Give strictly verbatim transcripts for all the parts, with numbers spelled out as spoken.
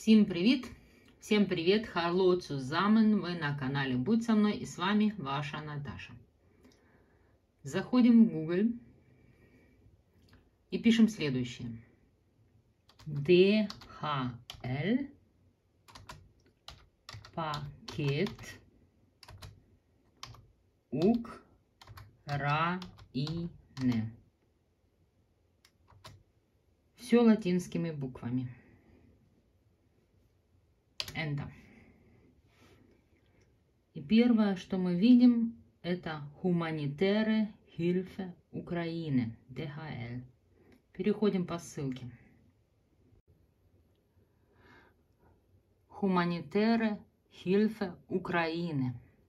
Всем привет! Всем привет! Hallo zusammen! Вы на канале Будь со мной, и с вами ваша Наташа. Заходим в Google и пишем следующее. ди эйч эл пакет Украины. Все латинскими буквами. Enter. И первое, что мы видим, это Humanitäre Hilfe Ukraine, ди эйч эл. Переходим по ссылке. Humanitäre Hilfe Ukraine.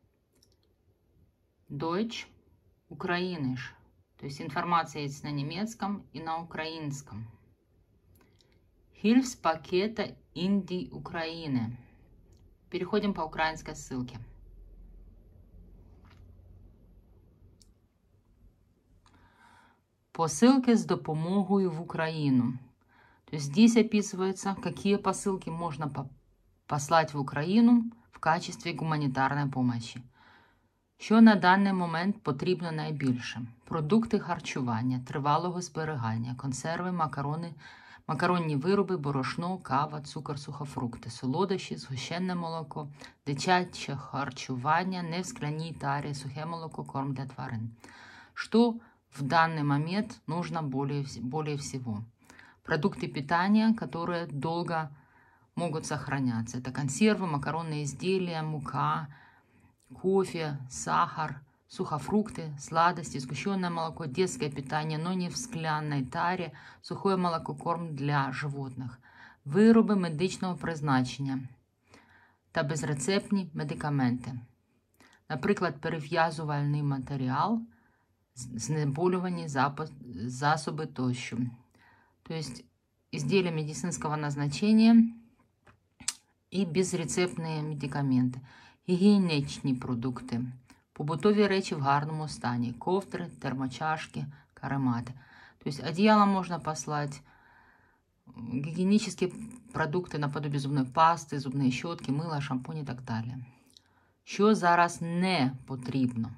Deutsch, украиныш. То есть информация есть на немецком и на украинском. Hilfspakete in die Ukraine. Переходим по украинской ссылке. Посылки с допомогою в Украину. То есть здесь описывается, какие посылки можно послать в Украину в качестві гуманітарної помощи. Що на даний момент потрібно найбільше? Продукти харчування, тривалого зберігання, консерви, макарони, макаронні вироби, борошно, кава, цукор, сухофрукти, солодощі, згущене молоко, дитяче харчування, не в скляній тарі, сухе молоко, корм для тварин. Что в данный момент нужно более, более всего? Продукты питания, которые долго могут сохраняться. Это консервы, макаронные изделия, мука, кофе, сахар, сухофрукты, сладости, сгущенное молоко, детское питание, но не в склянной таре, сухое молоко, корм для животных, вироби медичного призначення та безрецептні медикаменти. Наприклад, перев'язувальний матеріал, знеболювані засоби тощо. То есть изделия медицинского назначения и безрецептные медикаменты. Гігієнічні продукти, побутові речі в гарному стані, ковдри, термочашки, каремати. То есть одеяло можно послать, гигиенические продукты наподобие зубной пасти, зубные щетки, мыло, шампунь и так далее. Що зараз не потрібно?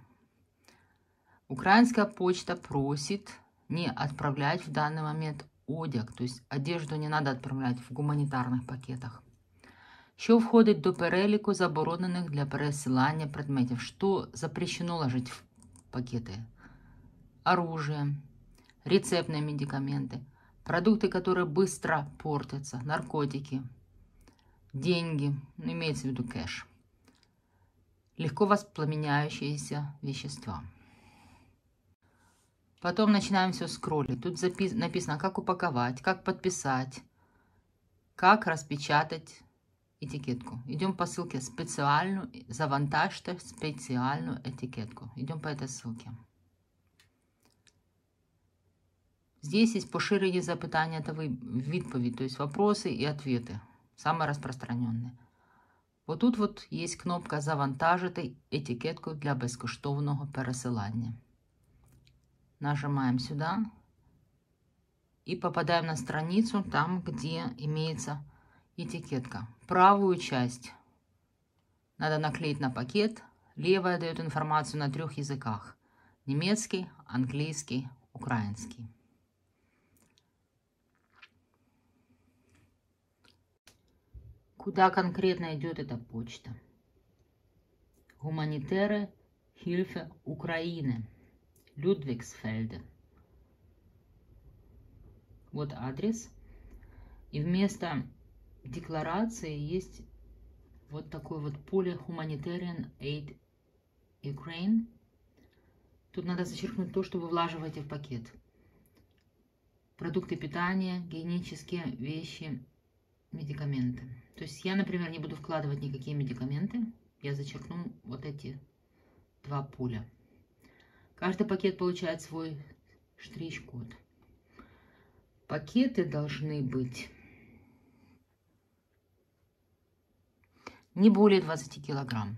Украинская почта просит не отправлять в данный момент одяг, то есть одежду не надо отправлять в гуманитарных пакетах. Що входить до переліку заборонених для пересилання предметів? Що запрещено ложить в пакеты? Оружие, рецептные медикаменты, продукты, которые быстро портятся, наркотики, деньги, ну, имеется в виду кэш, легко воспламеняющиеся вещества. Потом начинаем все скроллить. Тут запис... написано, как упаковать, как подписать, как распечатать этикетку. Идем по ссылке специальную, завантажьте специальную этикетку. Идем по этой ссылке. Здесь есть поширені запитання та відповідь, то есть вопросы и ответы, самые распространенные. Вот тут вот есть кнопка «Завантажити етикетку для безкоштовного пересилання». Нажимаем сюда и попадаем на страницу, там, где имеется этикетка. Правую часть надо наклеить на пакет, левая дает информацию на трех языках. Немецкий, английский, украинский. Куда конкретно идет эта почта? Humanitäre Hilfe Ukraine. Людвигсфельде. Вот адрес. И вместо декларации есть вот такое вот поле Humanitarian Aid Ukraine. Тут надо зачеркнуть то, что вы влаживаете в пакет. Продукты питания, гигиенические вещи, медикаменты. То есть я, например, не буду вкладывать никакие медикаменты. Я зачеркну вот эти два поля. Каждый пакет получает свой штрих-код. Пакеты должны быть не более двадцати килограмм.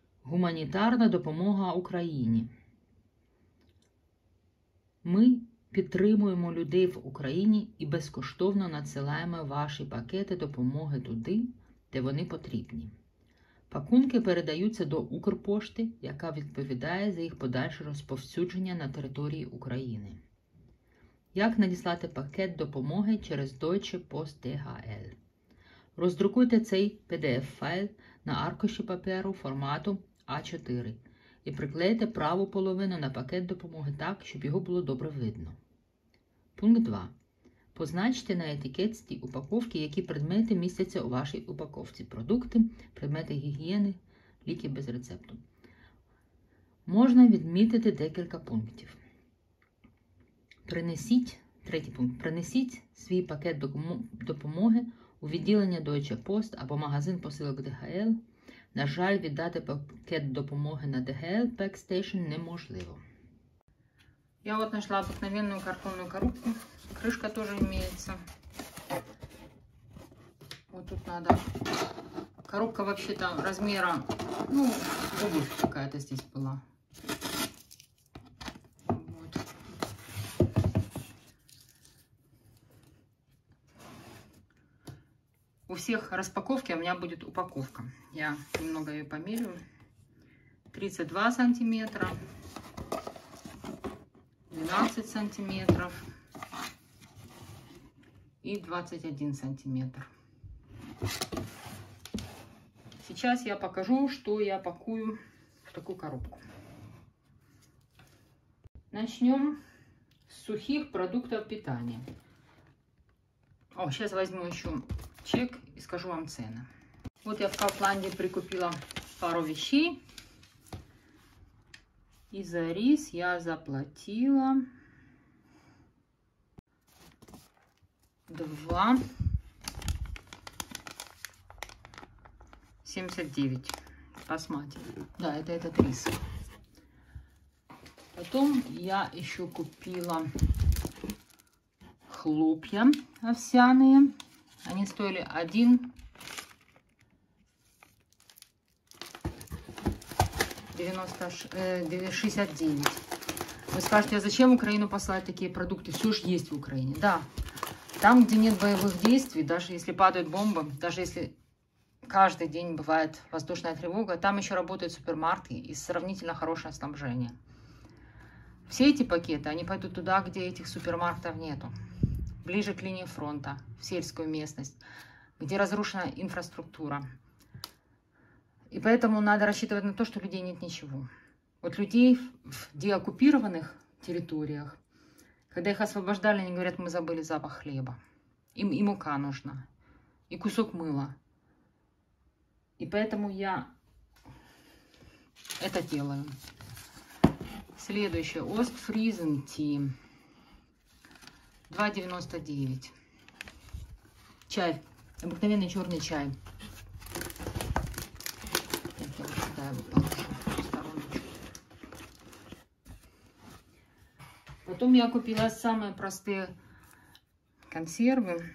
Гуманітарна допомога Україні. Ми підтримуємо людей в Україні і безкоштовно надсилаємо ваші пакети допомоги туди, де вони потрібні. Пакунки передаються до Укрпошти, яка відповідає за їх подальше розповсюдження на території України. Як надіслати пакет допомоги через Deutsche Post ді ейч ел? Роздрукуйте цей пі ді еф-файл на аркуші паперу формату а чотири і приклейте праву половину на пакет допомоги так, щоб його було добре видно. Пункт два. Позначте на етикетці упаковки, які предмети містяться у вашій упаковці. Продукти, предмети гігієни, ліки без рецепту. Можна відмітити декілька пунктів. Принесіть, третій пункт. Принесіть свій пакет допомоги у відділення Deutsche Post або магазин посилок ді ейч ел. На жаль, віддати пакет допомоги на ді ейч ел Packstation неможливо. Я вот нашла обыкновенную картонную коробку. Крышка тоже имеется. Вот тут надо. Коробка вообще-то размера, ну, обувь какая-то здесь была. Вот. У всех распаковки, а у меня будет упаковка. Я немного ее померю. тридцать два сантиметра. двенадцать сантиметров и двадцать один сантиметр. Сейчас я покажу, что я пакую в такую коробку. Начнем с сухих продуктов питания. О, сейчас возьму еще чек и скажу вам цены. Вот я в Kaufland прикупила пару вещей. И за рис я заплатила два семьдесят девять. Посмотрите. Да, это этот рис. Потом я еще купила хлопья овсяные. Они стоили один шестьдесят девять. Вы скажете, а зачем в Украину посылать такие продукты? Все же есть в Украине. Да, там, где нет боевых действий, даже если падают бомбы, даже если каждый день бывает воздушная тревога, там еще работают супермаркеты и сравнительно хорошее снабжение. Все эти пакеты, они пойдут туда, где этих супермаркетов нету. Ближе к линии фронта, в сельскую местность, где разрушена инфраструктура. И поэтому надо рассчитывать на то, что у людей нет ничего. Вот людей в деоккупированных территориях, когда их освобождали, они говорят, мы забыли запах хлеба. Им и мука нужна, и кусок мыла. И поэтому я это делаю. Следующее. Ostfriesen Tea. два девяносто девять. Чай. Обыкновенный черный чай. Потом я купила самые простые консервы.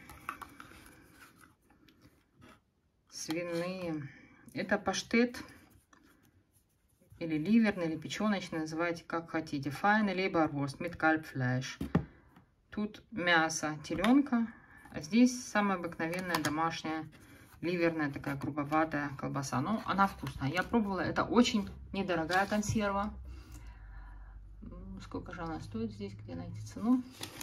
Свиные. Это паштет. Или ливерный, или печеночный. Называйте как хотите. Feine Leberwurst mit Kalbfleisch. Тут мясо теленка. А здесь самая обыкновенная домашняя ливерная такая грубоватая колбаса. Но она вкусная. Я пробовала. Это очень недорогая консерва. Сколько же она стоит здесь? Где найти цену?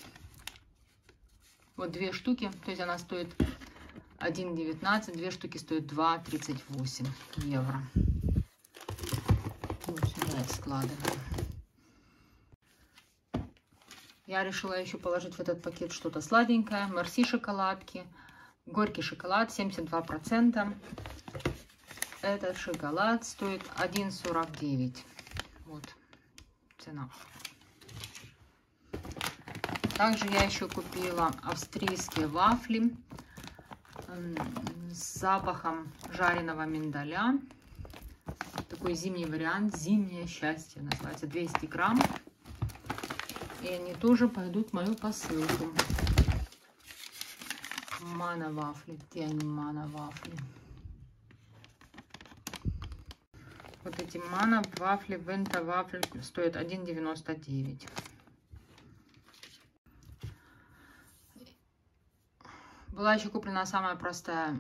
Вот две штуки. То есть она стоит один девятнадцать. Две штуки стоят два тридцать восемь евро. Вот сюда я складываю. Я решила еще положить в этот пакет что-то сладенькое. Мерси шоколадки. Горький шоколад семьдесят два процента. Этот шоколад стоит один сорок девять. Вот цена. Также я еще купила австрийские вафли с запахом жареного миндаля. Такой зимний вариант. Зимнее счастье называется. двести грамм. И они тоже пойдут в мою посылку. Мана вафли. Где они, мана вафли? Вот эти мана вафли, вента вафли стоят один девяносто девять. Была еще куплена самая простая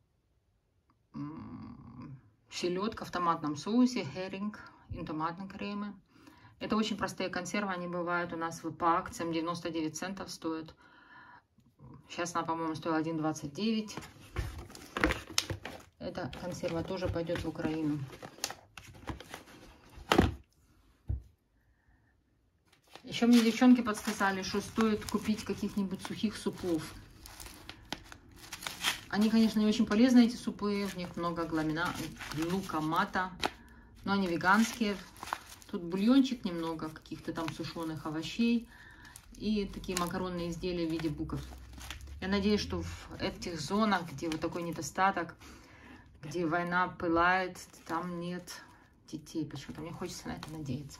селедка в томатном соусе, херинг и томатные кремы. Это очень простые консервы, они бывают у нас по акциям, девяносто девять центов стоят. Сейчас она, по-моему, стоила один двадцать девять. Эта консерва тоже пойдет в Украину. Еще мне девчонки подсказали, что стоит купить каких-нибудь сухих супов. Они, конечно, не очень полезны, эти супы. В них много глукомата, но они веганские. Тут бульончик немного, каких-то там сушеных овощей и такие макаронные изделия в виде букв. Я надеюсь, что в этих зонах, где вот такой недостаток, где война пылает, там нет детей. Почему-то мне хочется на это надеяться.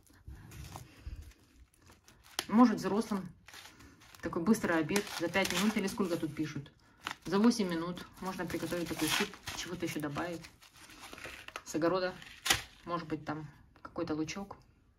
Может, взрослым такой быстрый обед за пять минут, или сколько тут пишут? За восемь минут можно приготовить такой суп, чего-то еще добавить. С огорода, может быть, там какой-то лучок.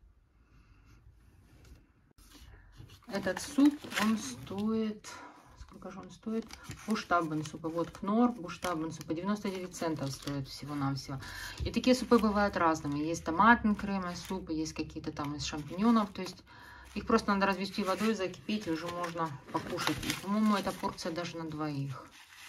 Этот суп, он стоит... Сколько же он стоит? Буштабен супы. Вот Кнор, буштабен супы. девяносто девять центов стоит всего-навсего. И такие супы бывают разными. Есть томатный крем, супы, есть какие-то там из шампиньонов. То есть их просто надо развести водой, закипеть, и уже можно покушать. И, по-моему, эта порция даже на двоих.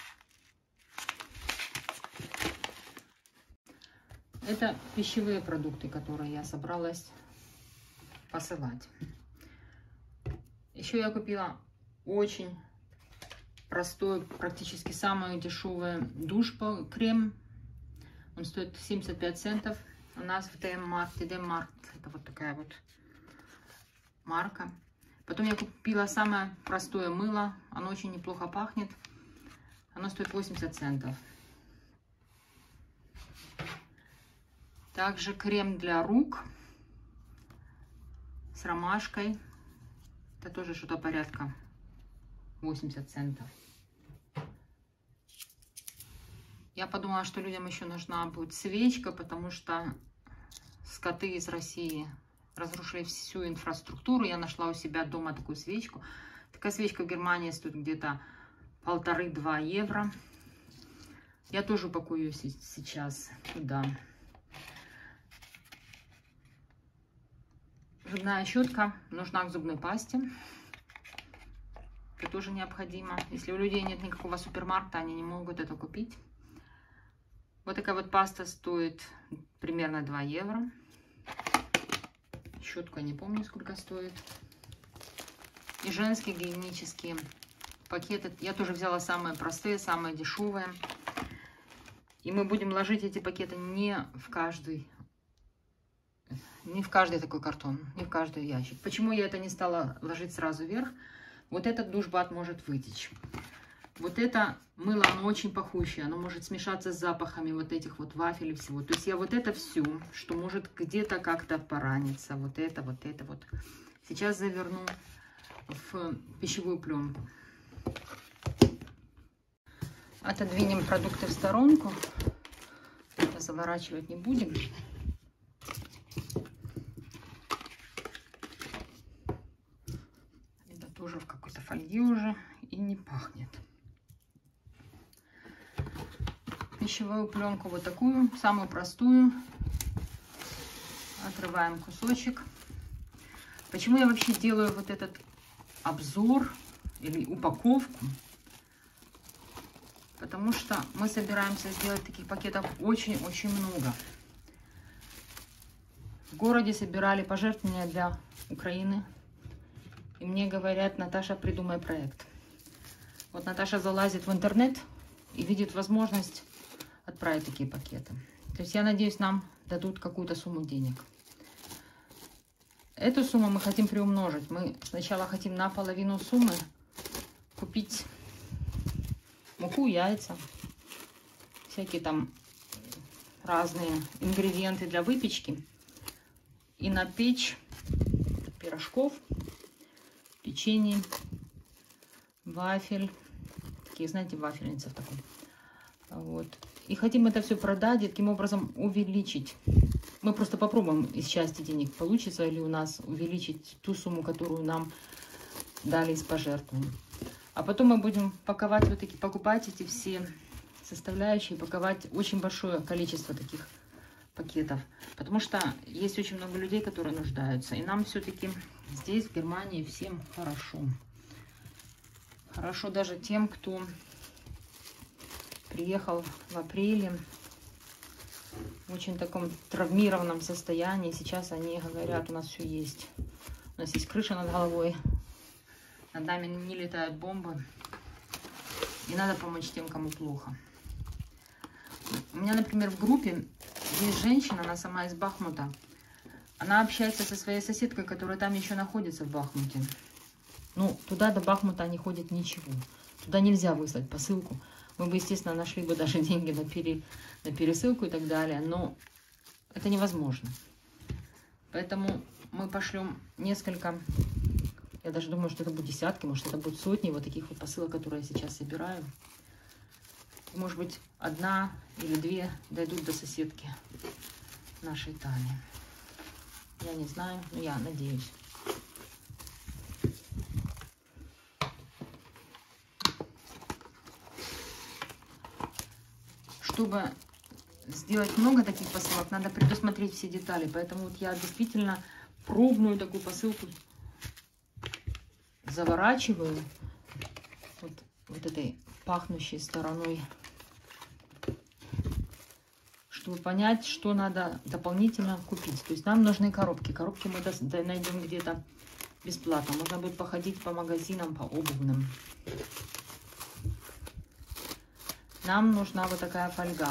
Это пищевые продукты, которые я собралась посылать. Еще я купила очень простой, практически самый дешевый душ-крем. Он стоит семьдесят пять центов. У нас в ДМ-маркте. ДМ-маркт это вот такая вот марка. Потом я купила самое простое мыло. Оно очень неплохо пахнет. Оно стоит восемьдесят центов. Также крем для рук с ромашкой. Это тоже что-то порядка восемьдесят центов. Я подумала, что людям еще нужна будет свечка, потому что скоты из России разрушили всю инфраструктуру. Я нашла у себя дома такую свечку. Такая свечка в Германии стоит где-то полторы-два евро. Я тоже упакую ее сейчас туда. Зубная щетка нужна к зубной пасте. Это тоже необходимо. Если у людей нет никакого супермаркета, они не могут это купить. Вот такая вот паста стоит примерно два евро. Щетку я не помню, сколько стоит. И женские гигиенические пакеты. Я тоже взяла самые простые, самые дешевые. И мы будем ложить эти пакеты не в каждый, не в каждый такой картон, не в каждый ящик. Почему я это не стала ложить сразу вверх? Вот этот душбат может вытечь. Вот это мыло, оно очень пахучее, оно может смешаться с запахами вот этих вот вафель и всего. То есть я вот это все, что может где-то как-то пораниться, вот это, вот это вот, сейчас заверну в пищевую пленку. Отодвинем продукты в сторонку. Это заворачивать не будем. Это тоже в какой-то фольге уже и не пахнет. Пищевую пленку вот такую, самую простую. Отрываем кусочек. Почему я вообще делаю вот этот обзор или упаковку? Потому что мы собираемся сделать таких пакетов очень-очень много. В городе собирали пожертвования для Украины. И мне говорят: Наташа, придумай проект. Вот Наташа залазит в интернет и видит возможность отправить такие пакеты. То есть я надеюсь, нам дадут какую-то сумму денег. Эту сумму мы хотим приумножить. Мы сначала хотим на половину суммы купить муку, яйца, всякие там разные ингредиенты для выпечки. И напечь пирожков, печенье, вафель. Такие, знаете, вафельница в такой. Вот. И хотим это все продать и таким образом увеличить. Мы просто попробуем из части денег, получится ли у нас увеличить ту сумму, которую нам дали из пожертвований. А потом мы будем паковать вот такие, покупать эти все составляющие, паковать очень большое количество таких пакетов. Потому что есть очень много людей, которые нуждаются. И нам все-таки здесь, в Германии, всем хорошо. Хорошо даже тем, кто приехал в апреле в очень таком травмированном состоянии. Сейчас они говорят, у нас все есть. У нас есть крыша над головой. Над нами не летают бомбы. И надо помочь тем, кому плохо. У меня, например, в группе есть женщина, она сама из Бахмута. Она общается со своей соседкой, которая там еще находится в Бахмуте. Ну, туда до Бахмута не ходит ничего. Туда нельзя выслать посылку. Мы бы, естественно, нашли бы даже деньги на, пере... на пересылку и так далее. Но это невозможно. Поэтому мы пошлем несколько... Я даже думаю, что это будет десятки, может, это будут сотни вот таких вот посылок, которые я сейчас собираю. Может быть, одна или две дойдут до соседки нашей Тани. Я не знаю, но я надеюсь. Чтобы сделать много таких посылок, надо предусмотреть все детали. Поэтому вот я действительно пробную такую посылку заворачиваю вот, вот этой пахнущей стороной, чтобы понять, что надо дополнительно купить. То есть нам нужны коробки. Коробки мы найдем где-то бесплатно. Можно будет походить по магазинам, по обувным. Нам нужна вот такая фольга.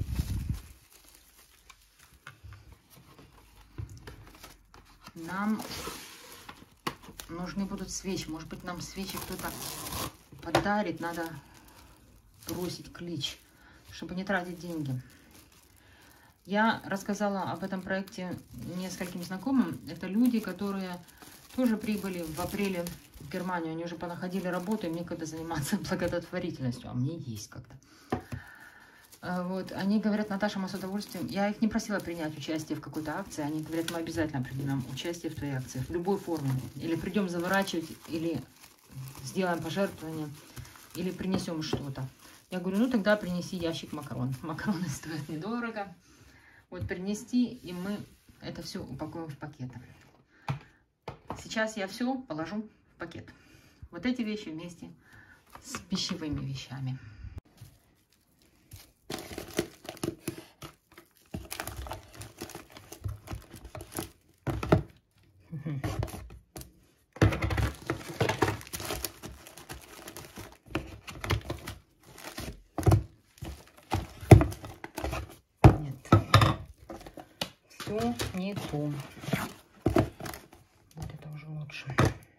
Нам нужны будут свечи. Может быть, нам свечи кто-то подарит. Надо бросить клич, чтобы не тратить деньги. Я рассказала об этом проекте нескольким знакомым. Это люди, которые тоже прибыли в апреле в Германию. Они уже понаходили работу, им некогда заниматься благотворительностью. А мне есть как-то. Вот. Они говорят, Наташа, мы с удовольствием... Я их не просила принять участие в какой-то акции. Они говорят, мы обязательно примем участие в твоей акции. В любой форме. Или придем заворачивать, или сделаем пожертвование, или принесем что-то. Я говорю, ну тогда принеси ящик макарон. Макароны стоят недорого. Вот принести, и мы это все упакуем в пакеты. Сейчас я все положу в пакет. Вот эти вещи вместе с пищевыми вещами. Все не то. Вот это уже лучше.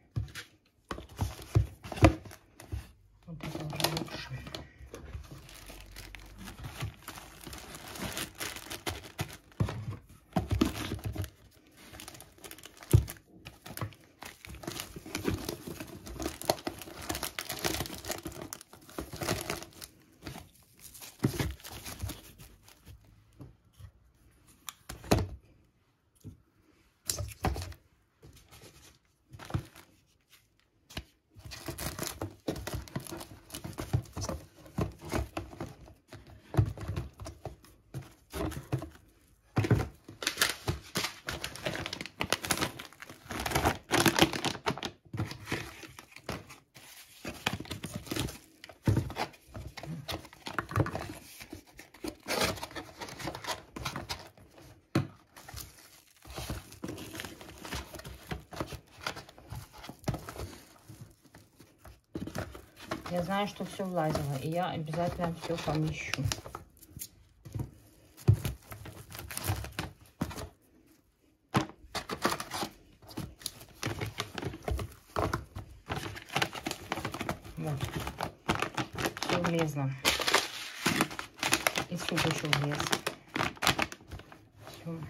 Вот это уже лучше. Я знаю, что все влазило, и я обязательно все помещу. Вот. Все влезло. И суп еще влез. Все.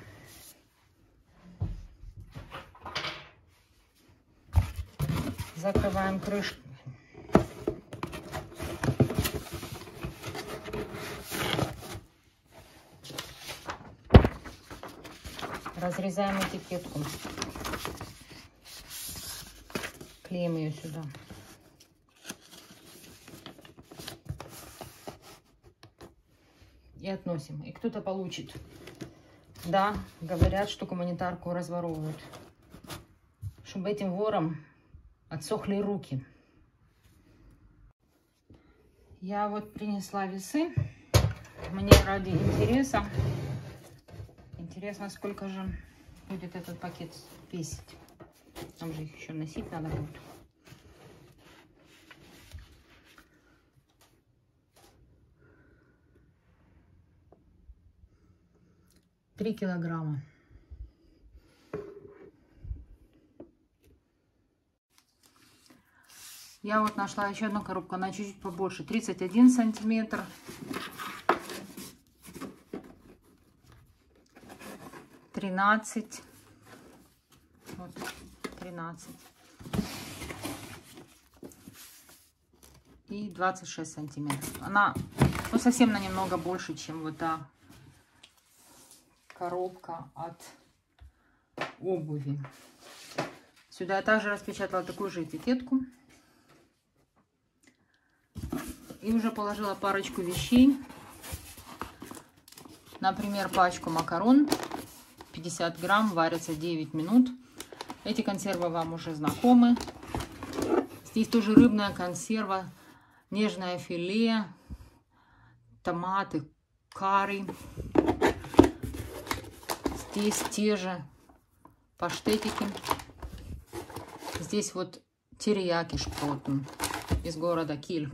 Закрываем крышку. Разрезаем этикетку. Клеим ее сюда. относим. И кто-то получит. Да, говорят, что гуманитарку разворовывают. Чтобы этим ворам отсохли руки. Я вот принесла весы. Мне ради интереса. Интересно, сколько же будет этот пакет весить. Там же их еще носить надо будет. Три килограмма. Я вот нашла еще одну коробку, она чуть-чуть побольше, тридцать один сантиметр. тринадцать. Вот, тринадцать. И двадцать шесть сантиметров. Она, ну, совсем на немного больше, чем вот та коробка от обуви. Сюда я также распечатала такую же этикетку. И уже положила парочку вещей. Например, пачку макарон. пятьдесят грамм, варятся девять минут. Эти консервы вам уже знакомы. Здесь тоже рыбная консерва, нежное филе, томаты, карри. Здесь те же паштетики. Здесь вот терияки шпротен из города Киль.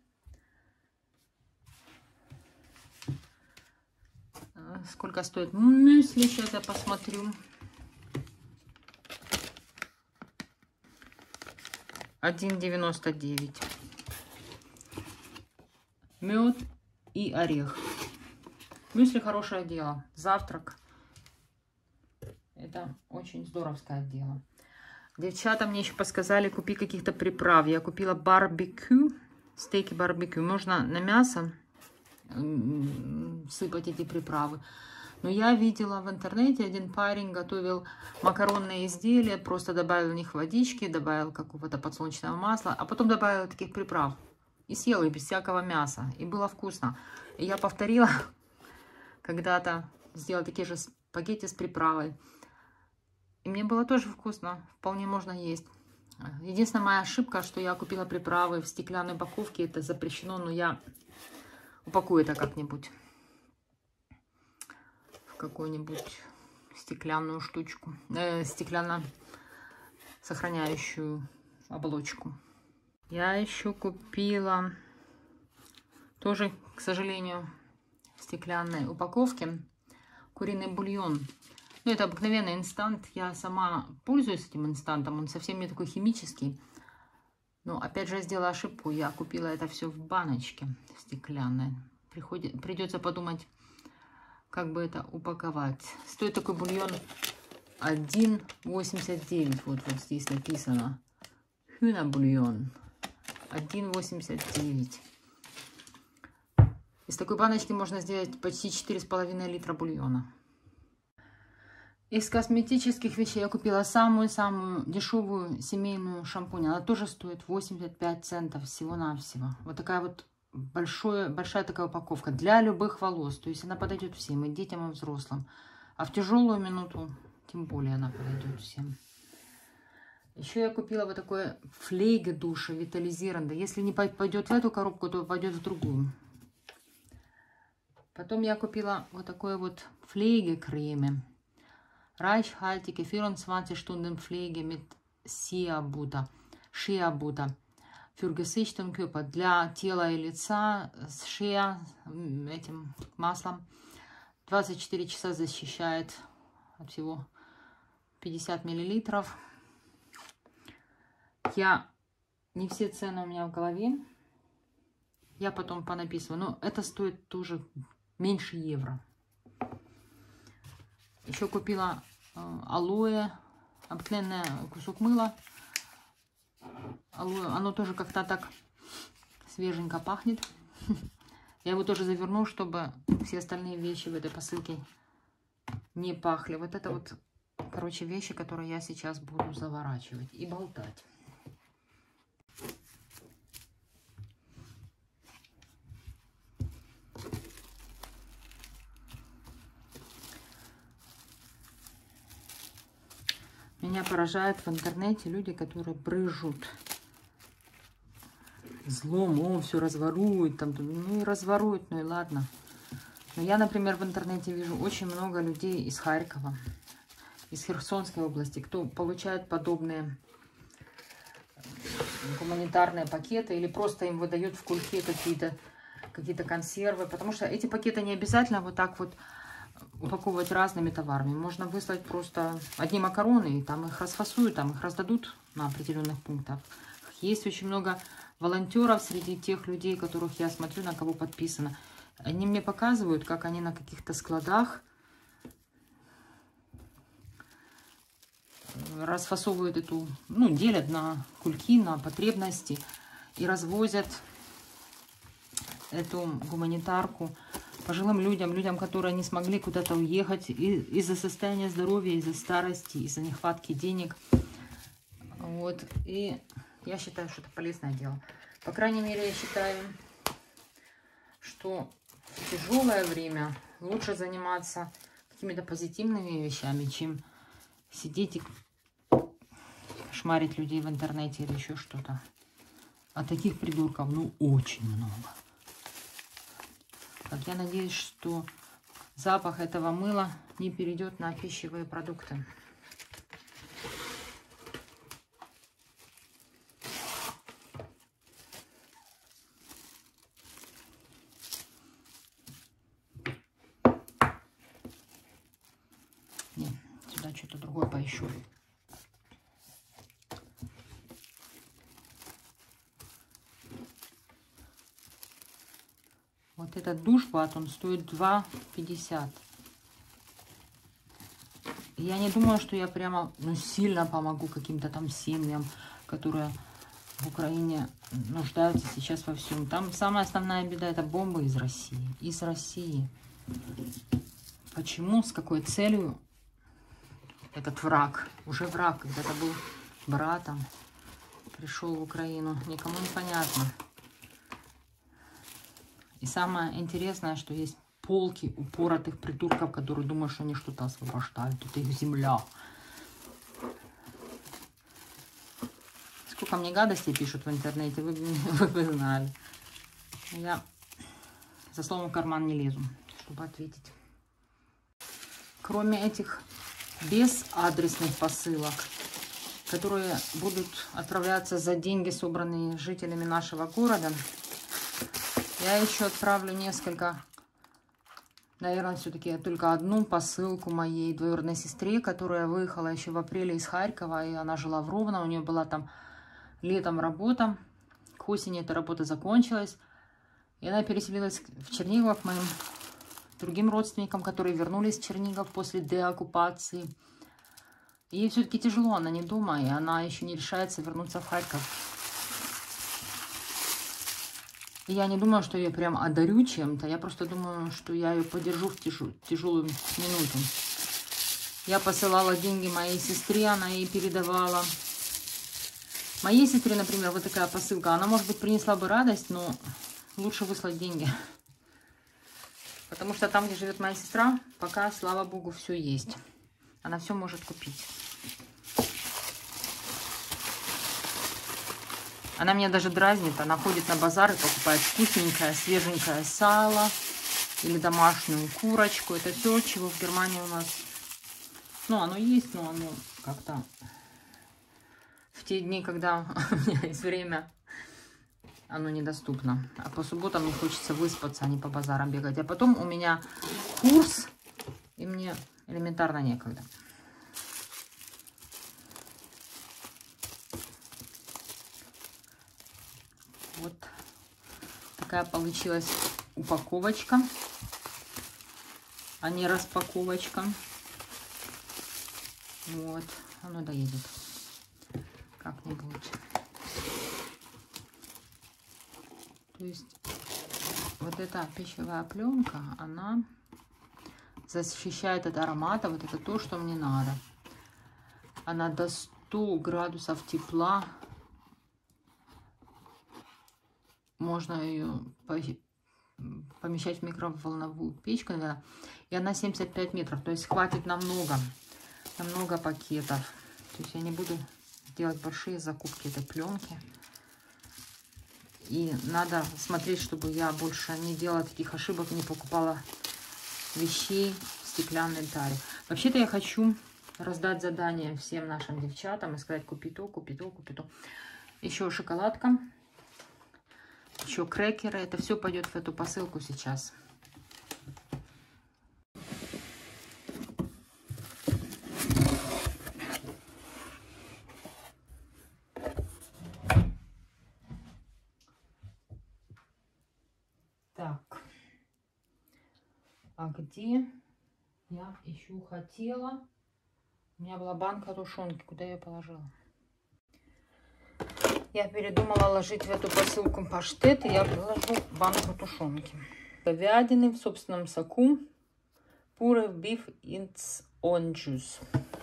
Сколько стоит мюсли? Сейчас я посмотрю. один девяносто девять. Мед и орех. Мюсли хорошее дело. Завтрак. Это очень здоровское дело. Девчата мне еще подсказали, купи каких-то приправ. Я купила барбекю. Стейки барбекю. Можно на мясо сыпать эти приправы. Но я видела в интернете, один парень готовил макаронные изделия, просто добавил в них водички, добавил какого-то подсолнечного масла, а потом добавил таких приправ. И съел их без всякого мяса. И было вкусно. И я повторила, когда-то сделала такие же спагетти с приправой. И мне было тоже вкусно. Вполне можно есть. Единственная моя ошибка, что я купила приправы в стеклянной упаковке. Это запрещено, но я упакую это как-нибудь в какую-нибудь стеклянную штучку, э, стеклянно сохраняющую оболочку. Я еще купила тоже, к сожалению, в стеклянной упаковке куриный бульон. Ну, это обыкновенный инстант. Я сама пользуюсь этим инстантом. Он совсем не такой химический. Но опять же я сделала ошибку. Я купила это все в баночке стеклянной. Приходит, придется подумать, как бы это упаковать. Стоит такой бульон один восемьдесят девять. Вот, вот здесь написано. Хюна-бульон. один восемьдесят девять. Из такой баночки можно сделать почти четыре с половиной литра бульона. Из косметических вещей я купила самую-самую дешевую семейную шампунь. Она тоже стоит восемьдесят пять центов всего-навсего. Вот такая вот большое, большая такая упаковка для любых волос. То есть она подойдет всем, и детям, и взрослым. А в тяжелую минуту тем более она подойдет всем. Еще я купила вот такое флейге душа витализированное. Если не пойдет в эту коробку, то пойдет в другую. Потом я купила вот такое вот флейге креме. Reichhaltige vierundzwanzig Stunden Pflege mit Shea Butter. Shea Butter. Für Gesicht und Körper. Для тела и лица с Shea, этим маслом. двадцать четыре часа защищает от всего. пятьдесят миллилитров. Я... Не все цены у меня в голове. Я потом понаписываю. Но это стоит тоже меньше евро. Еще купила э, алоэ, обыкновенный кусок мыла. Алоэ, оно тоже как-то так свеженько пахнет. Я его тоже заверну, чтобы все остальные вещи в этой посылке не пахли. Вот это вот, короче, вещи, которые я сейчас буду заворачивать и болтать. меня поражает в интернете люди, которые брыжут злом, о, все разворуют, там, ну и разворуют, ну и ладно. Но я, например, в интернете вижу очень много людей из Харькова, из Херсонской области, кто получает подобные гуманитарные пакеты или просто им выдают в кульке какие-то какие-то консервы, потому что эти пакеты не обязательно вот так вот упаковывать разными товарами. Можно выслать просто одни макароны, и там их расфасуют, там их раздадут на определенных пунктах. Есть очень много волонтеров среди тех людей, которых я смотрю, на кого подписано. Они мне показывают, как они на каких-то складах расфасовывают эту, ну, делят на кульки, на потребности и развозят эту гуманитарку пожилым людям, людям, которые не смогли куда-то уехать из-за состояния здоровья, из-за старости, из-за нехватки денег. Вот. И я считаю, что это полезное дело. По крайней мере, я считаю, что в тяжелое время лучше заниматься какими-то позитивными вещами, чем сидеть и шмарить людей в интернете или еще что-то. А таких придурков, ну, очень много. Так, я надеюсь, что запах этого мыла не перейдет на пищевые продукты. Нет, сюда что-то другое поищу. Вот этот душ-бат, он стоит два пятьдесят. Я не думаю, что я прямо, ну, сильно помогу каким-то там семьям, которые в Украине нуждаются сейчас во всем. Там самая основная беда — это бомбы из России. Из России. Почему, с какой целью этот враг, уже враг, когда-то был братом, пришел в Украину, никому не понятно. И самое интересное, что есть полки упоротых придурков, которые думают, что они что-то освобождают. Это их земля. Сколько мне гадостей пишут в интернете, вы, вы бы знали. Я за словом в карман не лезу, чтобы ответить. Кроме этих безадресных посылок, которые будут отправляться за деньги, собранные жителями нашего города, я еще отправлю несколько, наверное, все-таки только одну посылку моей двоюродной сестре, которая выехала еще в апреле из Харькова, и она жила в Ровно, у нее была там летом работа, к осени эта работа закончилась, и она переселилась в Чернигов к моим другим родственникам, которые вернулись в Чернигов после деоккупации. Ей все-таки тяжело, она не дома, и она еще не решается вернуться в Харьков. Я не думаю, что я прям одарю чем-то. Я просто думаю, что я ее поддержу в тяжу, тяжелую минуту. Я посылала деньги моей сестре, она ей передавала. Моей сестре, например, вот такая посылка. Она, может быть, принесла бы радость, но лучше выслать деньги. Потому что там, где живет моя сестра, пока, слава богу, все есть. Она все может купить. Она меня даже дразнит, она ходит на базар и покупает вкусненькое, свеженькое сало или домашнюю курочку. Это все, чего в Германии у нас, ну, оно есть, но оно как-то в те дни, когда у меня есть время, оно недоступно. А по субботам мне хочется выспаться, а не по базарам бегать. А потом у меня курс, и мне элементарно некогда. Вот такая получилась упаковочка, а не распаковочка. Вот, оно доедет как-нибудь. То есть вот эта пищевая пленка, она защищает от аромата. Вот это то, что мне надо. Она до ста градусов тепла. Можно ее помещать в микроволновую печку, наверное. И она семьдесят пять метров. То есть хватит намного, намного пакетов. То То есть я не буду делать большие закупки этой пленки. И надо смотреть, чтобы я больше не делала таких ошибок, не покупала вещей в стеклянной таре. Вообще-то я хочу раздать задание всем нашим девчатам и сказать: купи то, купи то, купи то. Еще шоколадка, еще крекеры. Это все пойдет в эту посылку сейчас. Так, а где я еще хотела? У меня была банка тушенки. Куда я ее положила? Я передумала ложить в эту посылку паштет, и я положу банку тушенки. Говядины в собственном соку. Pure beef in on juice.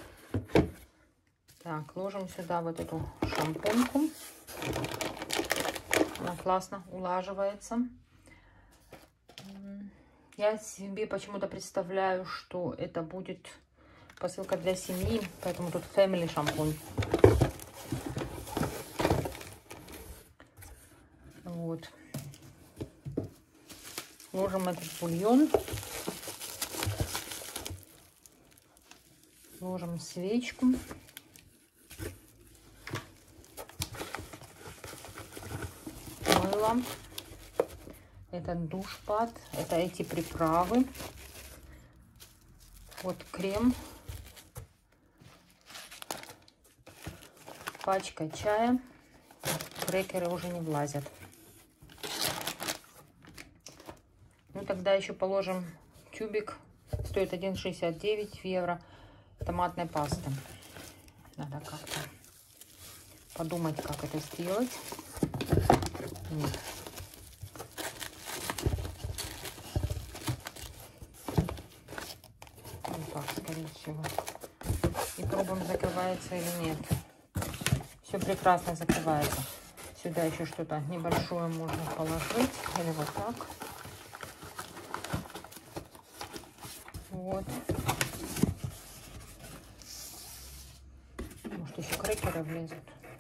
Так, ложим сюда вот эту шампуньку. Она классно улаживается. Я себе почему-то представляю, что это будет посылка для семьи, поэтому тут family шампунь. Вот. Ложим этот бульон. Ложим свечку. Мыло. Это душпад. Это эти приправы. Вот крем. Пачка чая. Крекеры уже не влазят. Ну, тогда еще положим тюбик. Стоит один шестьдесят девять евро. Томатной пасты. Надо как-то подумать, как это сделать. Нет. Вот так, скорее всего. И пробуем, закрывается или нет. Все прекрасно закрывается. Сюда еще что-то небольшое можно положить. Или вот так. Вот. Может, еще крекеры влезут.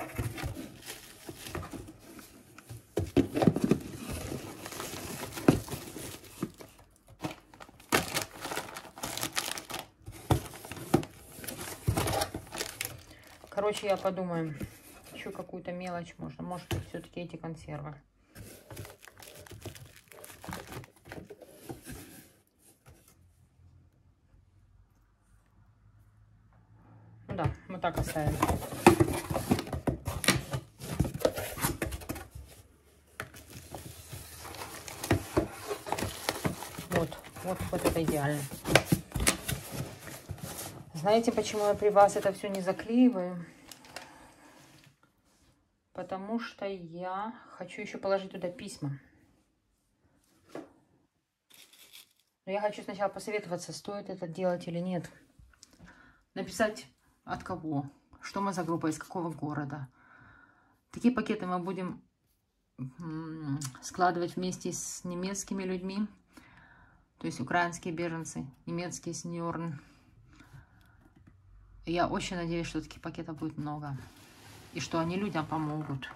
Короче, я подумаю. Еще какую-то мелочь можно. Может быть, все-таки эти консервы. Ну да, вот так оставим. Вот, вот, вот это идеально. Знаете, почему я при вас это все не заклеиваю? Потому что я хочу еще положить туда письма. Но я хочу сначала посоветоваться, стоит это делать или нет. Написать от кого, что мы за группа, из какого города. Такие пакеты мы будем складывать вместе с немецкими людьми. То есть украинские беженцы, немецкие сеньоры. Я очень надеюсь, что таких пакетов будет много. И что они людям помогут.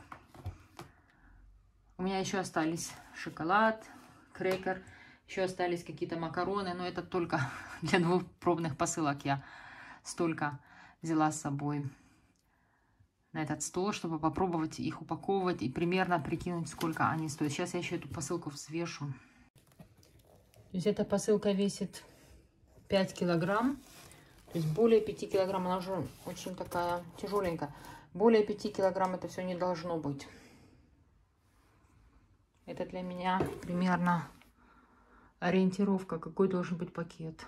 У меня еще остались шоколад, крекер. Еще остались какие-то макароны. Но это только для двух пробных посылок я столько взяла с собой на этот стол, чтобы попробовать их упаковывать и примерно прикинуть, сколько они стоят. Сейчас я еще эту посылку взвешу. То есть эта посылка весит пять килограмм. То есть более пяти килограмм. Она уже очень такая тяжеленькая. Более пяти килограмм это все не должно быть. Это для меня примерно ориентировка, какой должен быть пакет.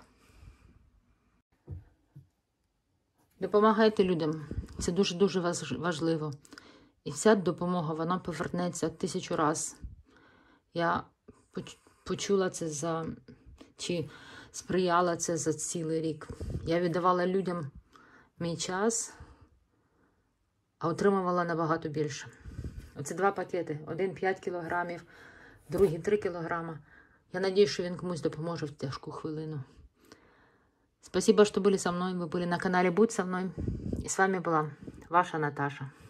Допомагайте людям. Це дуже-дуже важливо. І вся допомога, вона повернеться тисячу раз. Я почула це за, чи сприяла це за цілий рік. Я віддавала людям мій час, а отримувала набагато більше. Оце два пакети. Один п'ять кілограмів, другий три кілограма. Я надію, що він комусь допоможе в тяжку хвилину. Спасибо, что были со мной. Вы были на канале «Будь со мной». И с вами была ваша Наташа.